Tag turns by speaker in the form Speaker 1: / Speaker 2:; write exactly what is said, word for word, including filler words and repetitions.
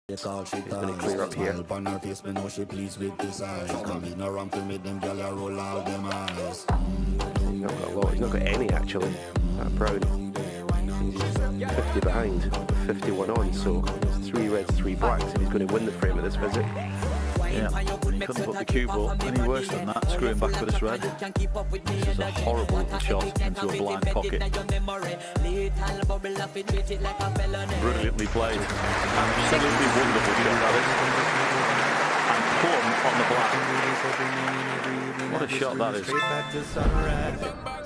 Speaker 1: He's going to clear up here. He's not got a lot. He's not got any actually. That Brown. He's fifty behind, fifty-one on. So it's three reds, three blacks. If he's going to win the frame of this visit.
Speaker 2: Yeah, couldn't put the cue ball any worse than that, screwing back with this red. This is a horrible little shot into a blind pocket. Brilliantly played. Absolutely wonderful shot that is. And plumb on the black. What a shot that is.